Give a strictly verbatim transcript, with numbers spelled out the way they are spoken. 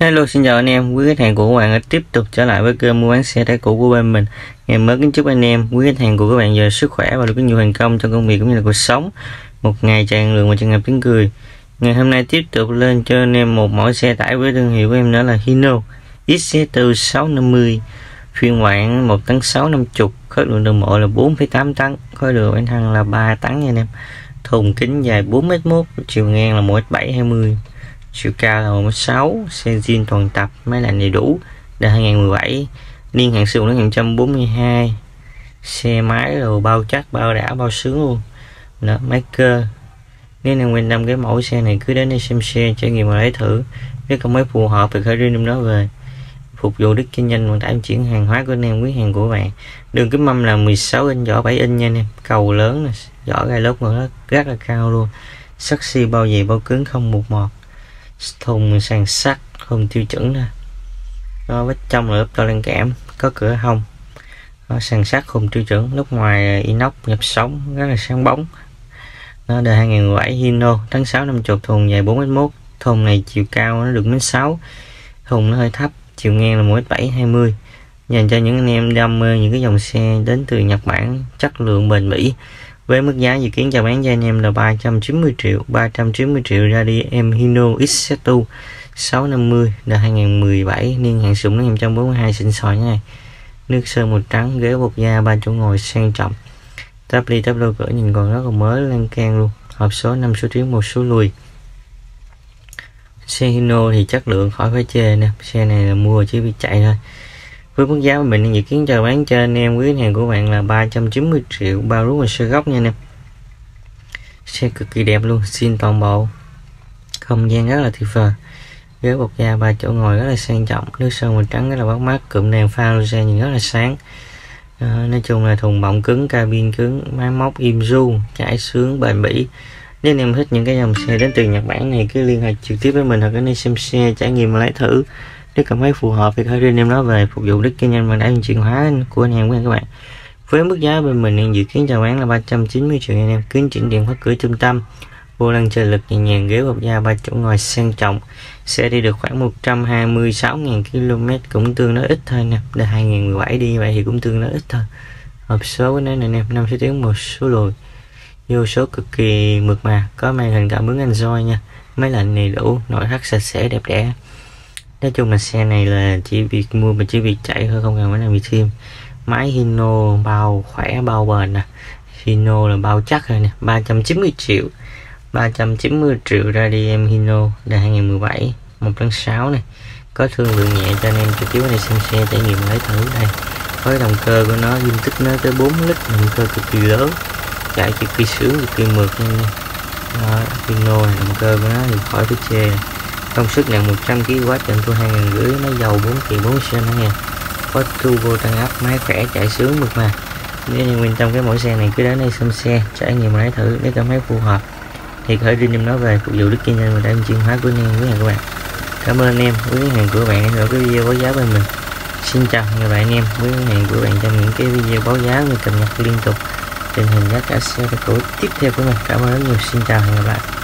Hello, xin chào anh em, quý khách hàng của các bạn đã tiếp tục trở lại với kênh mua bán xe tải cũ của bên mình. Ngày mới kính chúc anh em, quý khách hàng của các bạn giờ sức khỏe và được có nhiều thành công trong công việc cũng như là cuộc sống. Một ngày tràn lượng và tràn ngập tiếng cười. Ngày hôm nay tiếp tục lên cho anh em một mẫu xe tải với thương hiệu của em đó là Hino X Z bốn sáu năm mươi, phiên bản một tấn sáu năm mươi, khối lượng đường bộ là bốn phẩy tám tấn, khối lượng bánh thăng là ba tấn nha anh em. Thùng kính dài bốn mét mốt, chiều ngang là một mét bảy hai mươi. Chiều cao là một mét sáu, xe zin toàn tập, máy lạnh đầy đủ, đời hai nghìn mười bảy, niên hạn sử dụng đến một trăm bốn mươi hai, xe máy rồi bao chắc, bao đã, bao sướng luôn. Đó, máy cơ. Nếu anh quan tâm cái mẫu xe này cứ đến đây xem xe, trải nghiệm và lấy thử. Nếu có mấy phù hợp thì khởi riêng em đó về. Phục vụ đích kinh doanh vận tải chuyển hàng hóa của anh em, quý hàng của bạn. Đường kính mâm là mười sáu inch, vỏ bảy inch nha anh em. Cầu lớn, vỏ gai lốp rất, rất là cao luôn. Sắt xi bao dày bao cứng không một mọt. Thùng sàn sắt không tiêu chuẩn nè, nó vết trong là lớp to lên kẽm, có cửa hông, nó sàn sắt không tiêu chuẩn, lớp ngoài inox nhập sống rất là sáng bóng. Nó đời hai nghìn mười bảy Hino tháng sáu năm mươi, thùng dài bốn mét mốt. Thùng này chiều cao nó được mét sáu, thùng nó hơi thấp, chiều ngang là một mét bảy hai mươi, dành cho những anh em đam mê những cái dòng xe đến từ Nhật Bản, chất lượng bền bỉ. Với mức giá dự kiến chào bán cho anh em là ba trăm chín mươi triệu, ba trăm chín mươi triệu ra đi em Hino X Z bốn sáu năm mươi, đời hai nghìn mười bảy, niên hạn sử dụng đến một trăm bốn mươi hai, xịn sò nha. Nước sơn màu trắng, ghế bột da, ba chỗ ngồi sang trọng. Tắp ly tắp lô cửa nhìn còn rất là mới, lan can luôn. Hộp số năm số tiến, một số lùi. Xe Hino thì chất lượng khỏi phải chê nè, xe này là mua chứ bị chạy thôi. Với mức giá của mình dự kiến chào bán cho anh em, quý hàng của bạn là ba trăm chín mươi triệu, bao rút và sơ gốc nha anh em. Xe cực kỳ đẹp luôn, zin toàn bộ, không gian rất là tuyệt vời, ghế bọc da, ba chỗ ngồi rất là sang trọng, nước sơn màu trắng rất là bắt mắt, cụm đèn pha lô xe nhìn rất là sáng. À, nói chung là thùng bọng cứng, cabin cứng, máy móc im ru, chạy sướng bền bỉ. Nếu anh em thích những cái dòng xe đến từ Nhật Bản này cứ liên hệ trực tiếp với mình hoặc đến đây xem xe, trải nghiệm và lấy thử. Nếu cảm thấy phù hợp thì khởi riêng em nói về phục vụ đích kinh doanh và đã chuyển hóa của anh em của các bạn. Với mức giá bên mình đang dự kiến chào bán là ba trăm chín mươi triệu anh em, kính chỉnh điện khóa cửa trung tâm, vô lăng trợ lực nhẹ nhàng, ghế bọc da, ba chỗ ngồi sang trọng. Xe đi được khoảng một trăm hai mươi sáu nghìn ki lô mét, cũng tương đối ít thôi nè. Đời hai nghìn mười bảy đi vậy thì cũng tương đối ít thôi. Hộp số với nó này nè, năm số tiến, một số lùi. Vô số cực kỳ mượt mà, có màn hình cảm ứng Android nha. Máy lạnh này đủ, nội thất sạch sẽ đẹp đẽ. Nói chung là xe này là chỉ việc mua mà chỉ việc chạy thôi, không cần phải làm gì thêm. Máy Hino bao khỏe, bao bền nè. Hino là bao chắc rồi nè, ba trăm chín mươi triệu, ba trăm chín mươi triệu ra đi em Hino, đời hai nghìn mười bảy, một tấn sáu này. Có thương lượng nhẹ cho anh em trực tiếp ở đây xem xe, trải nghiệm lấy thử đây. Với động cơ của nó dung tích nó tới bốn lít, động cơ cực kỳ lớn, chạy cực kỳ sướng, cực kỳ mượt nha. Đó, Hino này, động cơ của nó thì khỏi phải chê. Công suất là một trăm ki lô oát, trên tua hai nghìn rưỡi, máy dầu bốn kỳ bốn xê nữa nha. Có turbo tăng áp, máy khỏe, chạy sướng mượt mà. Nếu như quan tâm cái mẫu xe này cứ đến đây xem xe, trải nghiệm lấy thử. Nếu cảm thấy phù hợp thì khởi riêng em nói về phục vụ đích kinh doanh và đã chuyển hóa của anh em với các bạn. Cảm ơn anh em, quý hàng của bạn đã theo cái video báo giá bên mình. Xin chào và hẹn anh em, quý hàng của bạn trong những cái video báo giá người cập nhật liên tục tình hình giá cả xe tải cũ tiếp theo của mình. Cảm ơn rất nhiều, xin chào và hẹn gặp lại.